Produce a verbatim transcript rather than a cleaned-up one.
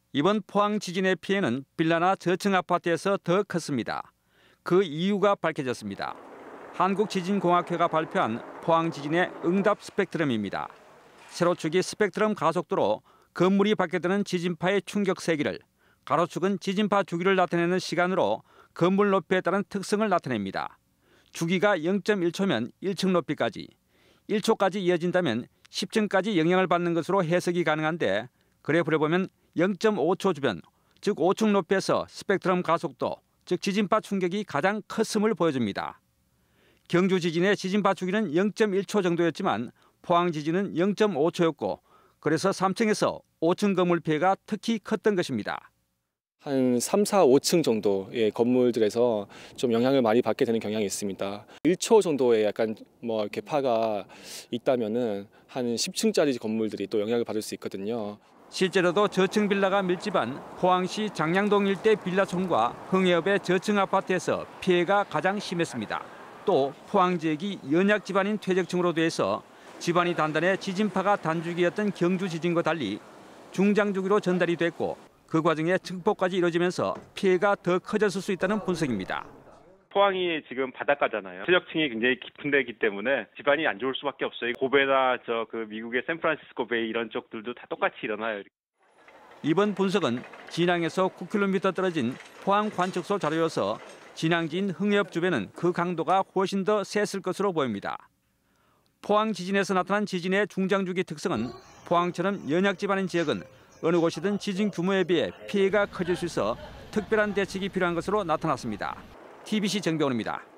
이번 포항 지진의 피해는 빌라나 저층 아파트에서 더 컸습니다. 그 이유가 밝혀졌습니다. 한국지진공학회가 발표한 포항 지진의 응답 스펙트럼입니다. 세로축이 스펙트럼 가속도로 건물이 바뀌어드는 지진파의 충격 세기를, 가로축은 지진파 주기를 나타내는 시간으로 건물 높이에 따른 특성을 나타냅니다. 주기가 영 점 일 초면 일 층 높이까지, 일 초까지 이어진다면 십 층까지 영향을 받는 것으로 해석이 가능한데, 그래프를 보면 영 점 오 초 주변, 즉 오 층 높이에서 스펙트럼 가속도, 즉 지진파 충격이 가장 컸음을 보여줍니다. 경주 지진의 지진파 주기는 영 점 일 초 정도였지만 포항 지진은 영 점 오 초였고, 그래서 삼 층에서 오 층 건물 피해가 특히 컸던 것입니다. 한 삼, 사, 오 층 정도의 건물들에서 좀 영향을 많이 받게 되는 경향이 있습니다. 일 초 정도의 약간 뭐 이렇게 파가 있다면은 한 십 층짜리 건물들이 또 영향을 받을 수 있거든요. 실제로도 저층 빌라가 밀집한 포항시 장량동 일대 빌라촌과 흥해읍의 저층 아파트에서 피해가 가장 심했습니다. 또 포항 지역이 연약 집안인 퇴적층으로 돼서 집안이 단단해 지진파가 단주기였던 경주 지진과 달리 중장주기로 전달이 됐고, 그 과정에 증폭까지 이루어지면서 피해가 더 커졌을 수 있다는 분석입니다. 포항이 지금 바닷가잖아요. 퇴적층이 굉장히 깊은 데이기 때문에 집안이 안 좋을 수밖에 없어요. 고베나 저 그 미국의 샌프란시스코 베이 이런 쪽들도 다 똑같이 일어나요. 이번 분석은 진앙에서 구 킬로미터 떨어진 포항 관측소 자료여서 진앙지인 흥해읍 주변은 그 강도가 훨씬 더 셌을 것으로 보입니다. 포항 지진에서 나타난 지진의 중장주기 특성은 포항처럼 연약 집안인 지역은 어느 곳이든 지진 규모에 비해 피해가 커질 수 있어 특별한 대책이 필요한 것으로 나타났습니다. 티비씨 정병훈입니다.